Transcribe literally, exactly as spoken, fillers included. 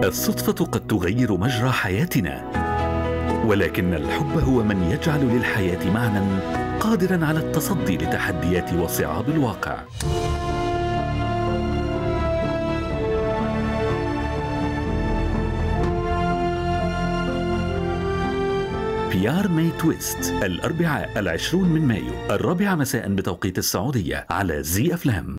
الصدفة قد تغير مجرى حياتنا، ولكن الحب هو من يجعل للحياة معنى قادرا على التصدي لتحديات وصعاب الواقع. بيار ماي تويست الأربعاء العشرون من مايو الرابعة مساء بتوقيت السعودية على زي أفلام.